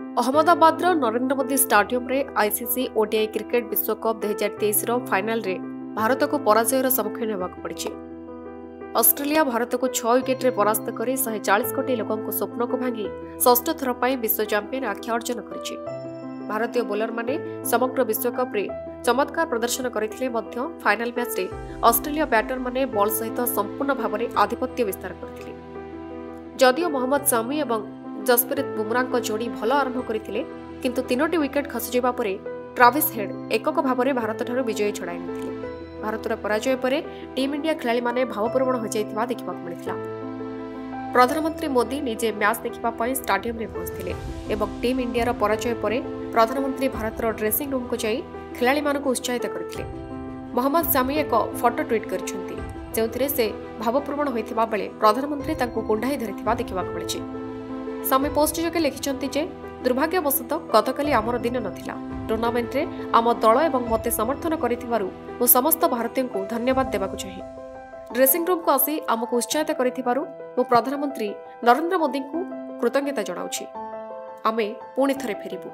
Ahmedabad Narendra Modi stadium रे ICC ODI cricket विश्वकप 2023 final रे भारत को पराजयर सम्मुखीन होगा पड़ी। ऑस्ट्रेलिया भारत को 6 विकेट रे परास्त कर 140 कोटी लोकों स्वप्न को भांगी षष्ठ थर पर विश्व चैंपियन आख्या अर्जन कर। भारतीय बोलर माने समग्र विश्वकप रे चमत्कार प्रदर्शन करथिले मध्य फाइनल मैच रे ऑस्ट्रेलिया बैटर माने बॉल सहित संपूर्ण भाव में आधिपत्य विस्तार करथिले। जदियो मोहम्मद शमी एवं जसप्रीत बुमराह जोड़ी भल आरंभ करथिले किंतु 3टी विकेट खसीजा पर ट्राविस हेड एकक भाव में भारत ठारू विजय छड़ाई नथिले। भारतर पराजय पर टीम इंडिया खेलाड़ी माने भावपूर्ण हो जाइथिबा देखिबा मिलिथिला। प्रधानमंत्री मोदी निजे मैच देखिबा पई स्टाडियम रे पहुंचथिले एवं टीम इंडिया पराजय पर प्रधानमंत्री भारतर ड्रेसिंग रूम को जाई खेलाड़ी मानकु उत्साहित करथिले। मोहम्मद शमी एक फोटो ट्वीट करछन्ती जेउथिरे से भावपूर्ण होइथिबा बेले प्रधानमंत्री तांको कुंडाई धरिथिबा देखिबा मिलिछि। शमी पोस्ट जोगे लिखिछन्ती जे दुर्भाग्यवशत गतकाली आमर दिन नथिला। टूर्नामेंट रे आम दल एवं मते समर्थन करिथिबारु मु समस्त भारतीयों को धन्यवाद देबाकु चाहे। ड्रेसिंग रूम को आसी आमको उत्साहित करिथिबारु मु प्रधानमंत्री नरेंद्र मोदी को कृतज्ञता जणाउछि। आमे पुणी थरे फेरिबु।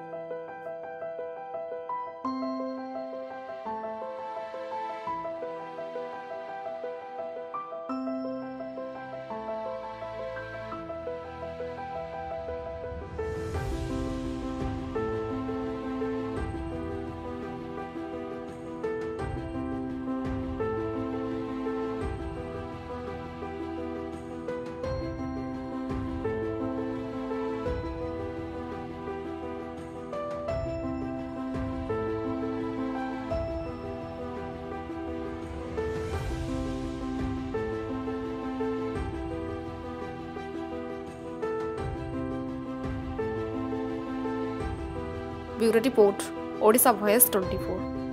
Bureau report Odisha voice 24।